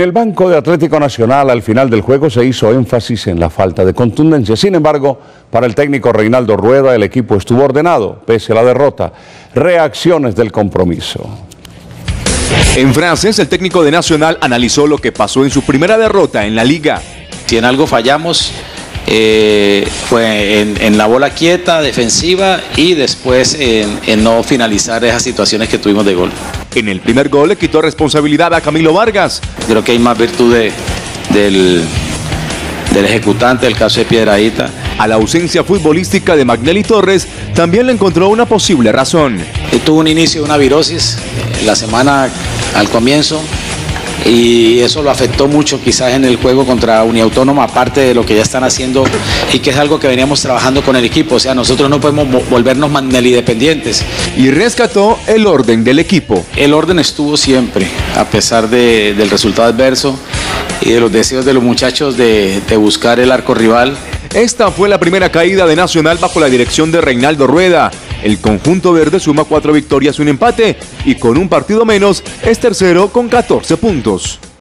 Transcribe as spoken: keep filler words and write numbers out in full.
En el banco de Atlético Nacional, al final del juego, se hizo énfasis en la falta de contundencia. Sin embargo, para el técnico Reinaldo Rueda, el equipo estuvo ordenado, pese a la derrota. Reacciones del compromiso. En frases, el técnico de Nacional analizó lo que pasó en su primera derrota en la liga. Si en algo fallamos, eh, fue en, en la bola quieta, defensiva, y después en, en no finalizar esas situaciones que tuvimos de gol. En el primer gol le quitó responsabilidad a Camilo Vargas. Creo que hay más virtud de, del, del ejecutante, el caso de Piedradita. A la ausencia futbolística de Magnelli Torres también le encontró una posible razón. Él tuvo un inicio de una virosis eh, la semana al comienzo, y eso lo afectó mucho quizás en el juego contra Uniautónoma, aparte de lo que ya están haciendo y que es algo que veníamos trabajando con el equipo. O sea, nosotros no podemos volvernos Magnelli dependientes. Y rescató el orden del equipo. El orden estuvo siempre, a pesar de, del resultado adverso y de los deseos de los muchachos de, de buscar el arco rival. Esta fue la primera caída de Nacional bajo la dirección de Reinaldo Rueda. El conjunto verde suma cuatro victorias y un empate, y con un partido menos es tercero con catorce puntos.